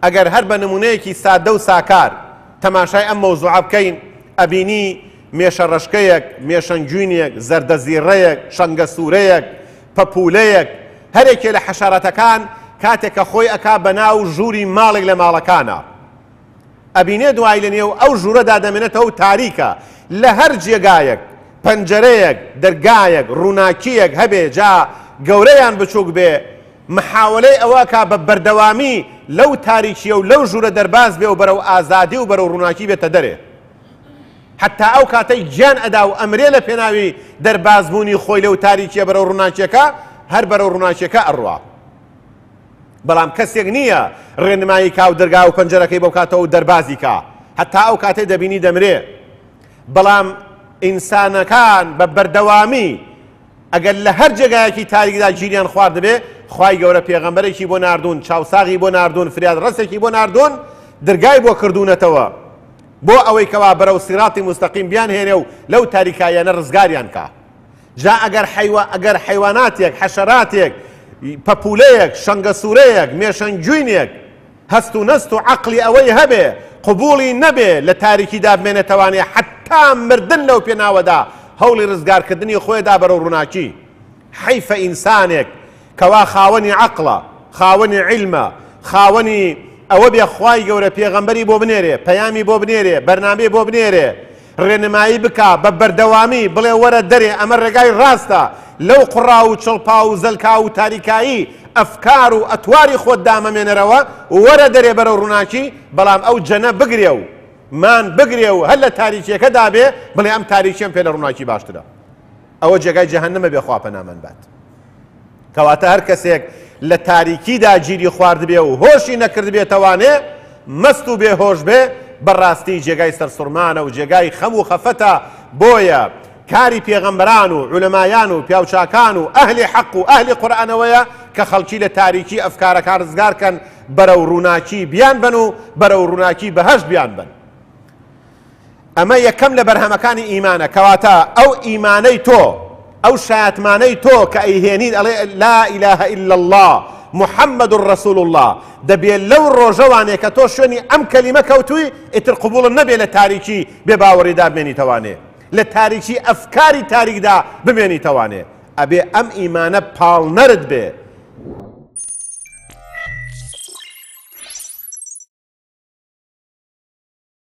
ئەگەر هەر بە نمونەیەکی سادە و ساکار تەماشای ئەم مەوزوعە بکەین ئەبینی مێشە ڕەشکەیەک مێشەنگوینیەک زەردەزیڕەیەک شەنگە سوورەیەک پەپولەیەک هەرێکێ لە حەشارەتەکان کاتێک کە خۆی ئەکا بەناو ژووری ماڵێک لە ماڵەکانە ئەبینێ دوای لە نێو ئەو ژوورەدا دەمێنێتەوە تاریکە لە هەر جێگایەک پەنجەرەیەک دەرگایەک ڕووناکیەک هەبێ جا گەورەیان بچووک بێ محاولەی ئەوەکە بە بەردەوامی لەو تاریکیە و لەو ژوورە دەرباز بێ و بەرەو ئازادی و بەرەو ڕووناکی بێتە دەرێ حتا ئەو کاتەی گیان ئەدا و ئەمرێ لە پێناوی دەربازبوونی خۆی لەو تاریکیە بەرەو ڕووناکیەکە هەر بەرەو ڕووناکیەکە ئەڕوا بەڵام کەسێک نییە ڕێنمایی کا و دەرگا و پەنجەرەکەی بەو کاتەوە و دەربازی کا حتا ئەو کاتەی دەبینی دەمرێ بەڵام ئینسانەکان بە بەردەوامی ئەگەر لە هەر جێگایەکی تاریکدا گیریان خوارد بێ خوای گەورە پێغەمبەرێکی بۆ ناردوون چاوساغی بۆ ناردوون فریاد ڕەسێکی بۆ ناردوون دەرگای بۆ کردوونەتەوە بۆ ئەوەی کەوا بەرەو سیراتی مستەقیم بیان هێنێ و لەو تاریکایانە ڕزگاریان کا جا ئەگەر حیواناتێک حەشەراتێک پەپولەیەک شەنگە سوورەیەک مێشەنگوینێک هەست و نەست و عەقلی ئەوەی هەبێ قبوڵی نەبێ لە تاریکیدا بمێنێتەوانێ حتا مردن لەو پێناوەدا هەوڵی ڕزگارکردنی خۆیدا بەرەو ڕووناکی حەیفە ئینسانێک کەوا خاوەنی عەقڵە خاوەنی عیلمە خاوەنی ئەوە بێ خوای گەورە پێغەمبەری بۆ بنێرێ پەیامی بۆ بنێرێ بەرنامەی بۆ بنێرێ ڕێنمایی بکا بە بەردەوامی بڵێ وەرە دەرێ ئەمە ڕێگای ڕاستە لەو قوڕا و چڵپا و زەلکا و تاریکایی ئەفکار و ئەتواری خۆت دامەمێنەرەوە وەرە دەرێ بەرەو ڕووناکی بەڵام ئەو جەنە بگرێ و مان بگرێ و هەر لە تاریکیەکەدا بێ بڵێ ئەم تاریکیەم پێ لە ڕووناکی باشترە ئەوە جێگای جەهەنەمە بێ خوا پەنامان بات کەواتە هەر کەسێک لە تاریکیدا گیری خوارد بێ و هۆشی نەکرد بێتەوانێ مەست و بێهۆش بێ بەڕاستی جێگای سەرسوڕمانە و جێگای خەم و خەفەتە بۆیە کاری پێغەمبەران و عولەمایان و پیاوچاکان و ئەهلی حەق و ئەهلی قورئانەوەیە کە خەڵکی لە تاریکی ئەفکارەکان ڕزگارکەن بەرەو ڕووناکی بیان بن و بەرەو ڕووناکی بەهەشت بیان بن ئەمە یەکەم لە بەرهەمەکانی ئیمانە کەواتە ئەو ئیمانەی تۆ ئەو شایەتمانەی تۆ کە ئەیهێنیت ئەڵێ لا ئیلاهە ئیلا الله محەممەد ڕەسوول الله دەبێت لەو ڕۆژەوانێ کە تۆ شوێنی ئەم کەلیمە کەوتووی ئیتر قبوڵت نەبێت لە تاریکی بێ باوەڕیدا بمێنیتەوانێ لە تاریکی ئەفکاری تاریکدا بمێنیتەوانێ ئەبێ ئەم ئیمانە پاڵنەرت بێ